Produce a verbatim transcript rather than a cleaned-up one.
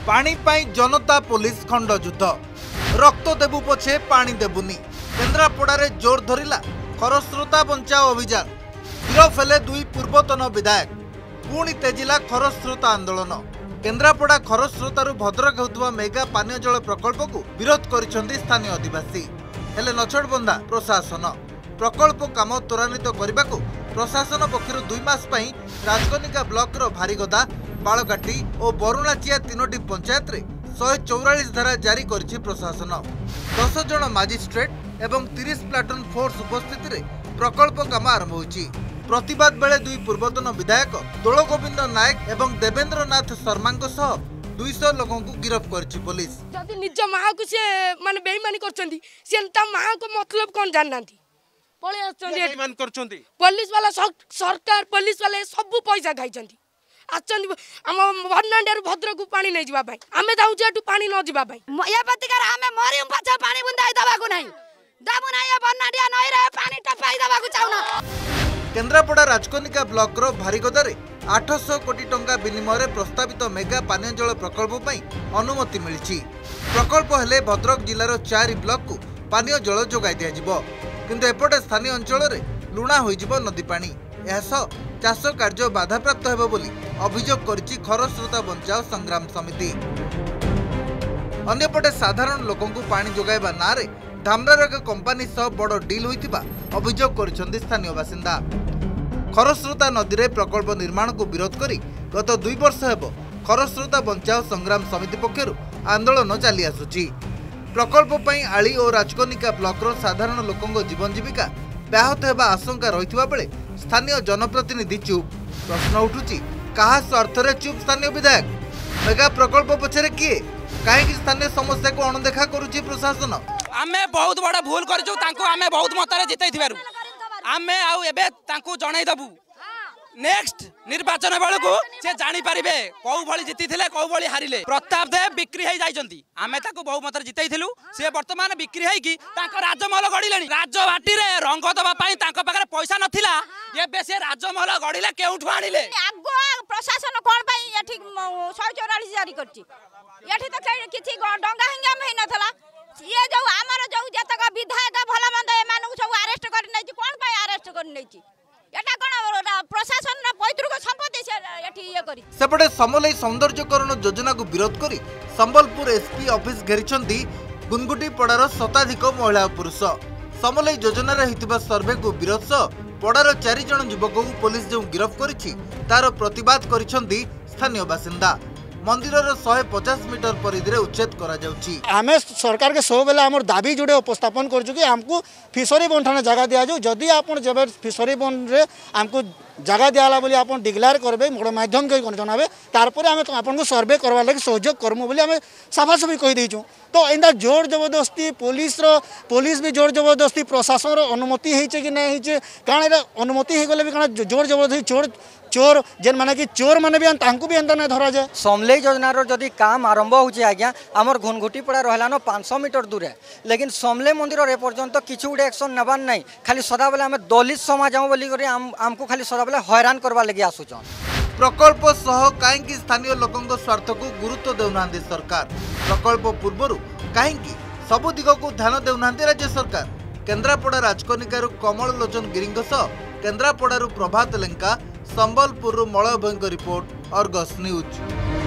पानी पाई जनता पुलिस खंड युद्ध रक्त देबु पछे पानी देबुनी केन्द्रापड़ा जोर धरिला खरस्रोता बंचाओ अभियान गिरफ हेले दुई पूर्वतन विधायक पुणी तेजिला खरस्रोता आंदोलन केन्द्रापड़ा खरस्रोतारू भद्रक होउतबा मेगा पानीय जल प्रकल्प को विरोध करिसेंती स्थानीय आदिवासी हेले नछड़बंदा प्रशासन प्रकल्प काम त्वरान्वित करने को प्रशासन पक्षर दुई मास पई राजकनिका ब्लॉक रो भारीगदा बालकाटी और बरुणाचिया तीनोटी पंचायत रे शहे चौरालीस धारा जारी करिछि प्रशासन दस जन मजिस्ट्रेट एवं तीस प्लाटून फोर्स उपस्थित रे प्रकल्प काम आरंभ होइछि। प्रतिवाद बेले दुई पूर्वतन विधायक दोल गोविंद नायक एवं देवेंद्र नाथ शर्मा सह दुई सौ लोगों को गिरफ्त करिछि पुलिस। जदि निज मां को से माने बेईमानी करछंती से ता मां को मतलब कोन जाननांती पळे आछंती बेईमान करछंती पुलिस वाला सरकार पुलिस वाले सब पैसा खाइछंती आछंती हम भरनांडर भद्र को पानी नै जिबा भाई हमें दाउजे टू पानी न जिबा भाई ये प्रतिकार हमें मरियम पाछा पानी बुंदाई दबा को नहीं दाबु नहीं भरनांडिया नई रे पानी टपाई दबा को चाउना। केन्द्रापड़ा राजकनिका ब्लॉक रो भारीगदारे आठ सौ कोटी टंका विनिमय प्रस्तावित मेगा पानीय जल प्रकल्प पई अनुमति मिली। प्रकल्प हेले भद्रक जिलार चारि ब्लॉक को पानीय जल जोगाई दिया जिवो किंतु एपटे स्थानीय अंचल रे लुणा होइजिवो नदी पानी एसो चाष कार्य बाधाप्राप्त हेबो बोली अभियोग करिछि खरस्रोता बंचाओ संग्राम समिति। अन्यपटे साधारण लोकों को पानी जोगाइबा नारे धामरार एक कंपनी सह बड़ डील होइतिबा अभियोग करिसेंती स्थानीय बासिंदा। खरस्रोता नदी रे प्रकल्प निर्माण को विरोध करी गत दुई वर्ष हेबो खरस्रोता बंचाओ संग्राम समिति पक्षरु आंदोलन चली आसुछि। प्रकल्प पई आली और राजकनिका ब्लॉक रो साधारण लोकों जीवन जीविका व्याहत हेबा आशंका रहितबा बेले स्थानीय जनप्रतिनिधि चुप। प्रश्न उठुछि कहा स्वार्थ रे चुप स्थानीय विधायक मेगा प्रकल्प पछरे किए काहे स्थानीय समस्या को अणदेखा करुछि प्रशासन। आमे बहुत बड़ा भूल करछु तांको आमे बहुत मतरे जितै थिबारु आमे आउ एबे तांको जणाई दबु नेक्स्ट निर्वाचन बेलू से जानी पारिबे कौ भली जीति थिले कौ भली हारिले। प्रताप देव बिक्री हो जाइछंती आमे ताको बहुमत जितैथिलु से वर्तमान बिक्री होइकी तांको राजमहल गढिलेनी राजबाटी रे रंग दबा पई तांको पाखरे पैसा नथिला एबे से राजमहल गढिले केउठु आनिले। आगो प्रशासन कोन पई एठी एक सौ चौवालीस जारी करछि एठी त किछि डंगा हिंगा में नथला ये जो हमर जो जतक विधायक भला मंद ए मानु सब अरेस्ट कर नै छी कोन पई अरेस्ट कर नै छी एटा कोन प्रशासन ना पैतृक संपत्ति से एठी ये करी। सेपटे समलई सौंदर्यकरण योजना को विरोध करी संबलपुर एसपी ऑफिस घेरिछंती गुनगुटी पड़ार शताधिक महिला और पुरुष। समलई योजना रे हितबा सर्वे को विरोध सह पड़ार चारि जण युवक को पुलिस जो गिरफ्त करिछि तार प्रतिवाद करिछंती स्थानीय बासिंदा। मंदिर शहे पचास मीटर परिधि उच्छेद करा जाउछि। आमे सरकार के सब बेले हमर दाबी जोड़े उपस्थापन करछु कि हमको फिशरी बंठन जगह दिया जाऊ जदि आपण जेबे फिशरी बन रे हमको जगह दियाला बोली आपण डिक्लेयर करबे मोर माध्यम के जनाबे तारपर आमे आपण को सर्वे करवा लागि सहयोग करमु बोली आमे साफासाफी कहि देछु। तो इंदा जोर जबरदस्ती पुलिस रो पुलिस भी जोर जबरदस्ती प्रशासन रो अनुमति हेचे कि नै हेचे कारण अनुमति हे गले भी कारण जोर जबरदस्ती चोर चोर जेन माने कि चोर माने भी तांको भी अंदर नै धरा जाए। समलई योजना रो जदि काम आरंभ होछि आज्ञा हमर घुनघुटी पड़ा रहलानो पाँच सौ मीटर दूर है लेकिन समलई मंदिर रे पर्यंत किछु गुडे एक्शन नबान नै खाली सदा बेले हम दलित समाज जाऊ बोली करी हमको खाली सदा बेले हैरान करबा लागि आसुछन। प्रकल्प सह काहेकि स्थानीय लोकंक स्वार्थ को गुरुत्व देउनांदी सरकार प्रकल्प पूर्वरु काहेकि सब दिग को ध्यान देउनांदी राज्य सरकार। केन्द्रापड़ा राजकनिकारु कमल लोचन गिरिंग सह केन्द्रापड़ारु प्रभात लेंका संबलपुर मलय भयंकर रिपोर्ट अर्गस न्यूज।